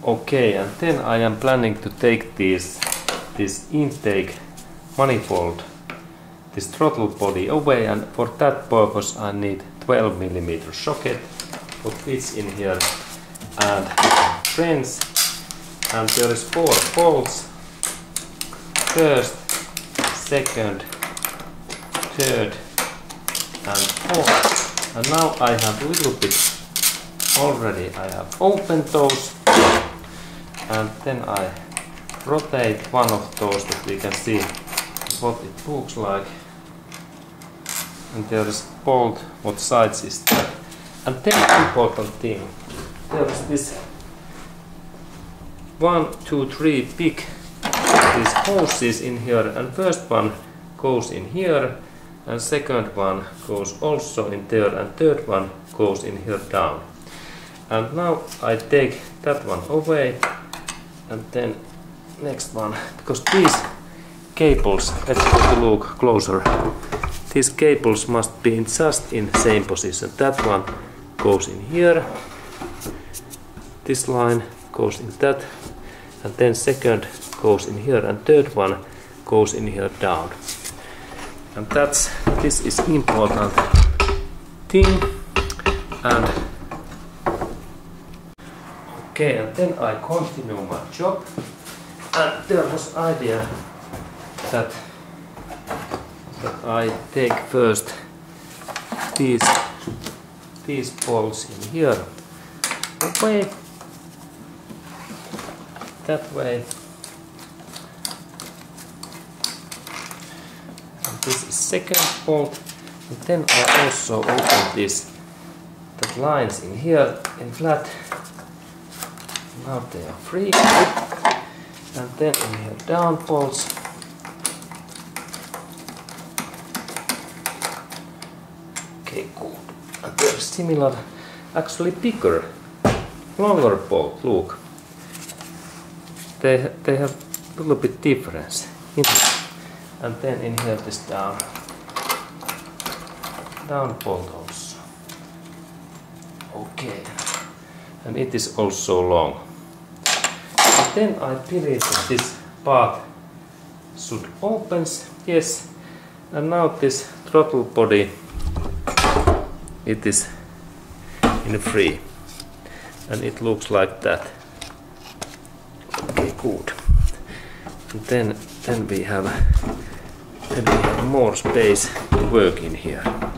Okay, and then I am planning to take this intake manifold, this throttle body away, and for that purpose I need 12mm socket to fit in here and wrench, and there is 4 bolts, first, second, third and fourth. And now I have a little bit already, I have opened those, and then I rotate one of those that we can see what it looks like. And there is bolt, what size is that. And then important thing, there is this 1, 2, 3 big these hoses in here, and first one goes in here, and second one goes also in there, and third one goes in here down. And now I take that one away, and then next one, because these cables, let's take a look closer. These cables must be just in same position. That one goes in here, this line goes in that, and then second goes in here, and third one goes in here down. And this is important thing. And okay, and then I continue my job, and there was idea that I take first these bolts in here away, that way, and this is second bolt, and then I also open the lines in here in flat. Now they are free, and then in here down bolts. Okay, good. And there is similar, actually bigger, longer bolt. Look, they have a little bit difference in here. And then in here this down bolt also. Okay, and it is also long. And then I believe that this part should open, yes. And now this throttle body, it is in free, and it looks like that. Okay, good. And then we have more space to work in here.